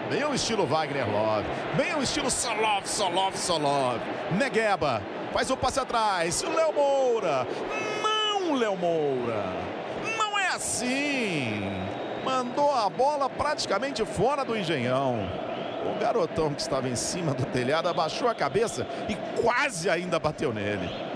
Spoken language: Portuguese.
Bem ao estilo Wagner Love. Bem ao estilo Solov. Negueba. Faz o passe atrás. Léo Moura. Não, Léo Moura. Não é assim. Mandou a bola praticamente fora do Engenhão. O garotão que estava em cima do telhado abaixou a cabeça e quase ainda bateu nele.